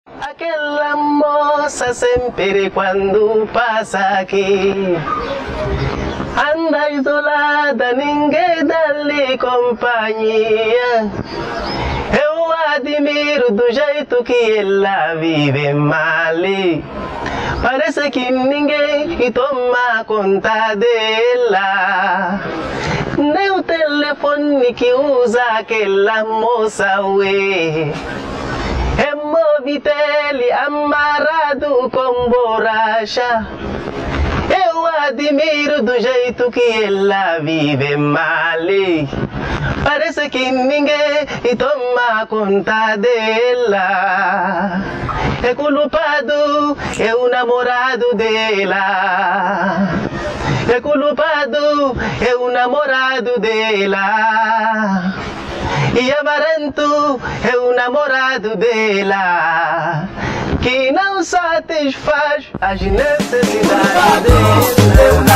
Aquela moça sempre quando passa aqui anda isolada, ninguém dá-lhe companhia. Eu admiro do jeito que ela vive mal. Parece que ninguém toma conta dela. Nem o telefone que usa aquela moça, ué. É Movitel amarrado com borracha. Eu admiro do jeito que ela vive mal. Parece que ninguém toma conta dela. É culpado, é o namorado dela. É culpado, é o namorado dela. E Amaranto é o namorado dela, que não satisfaz as necessidades dela.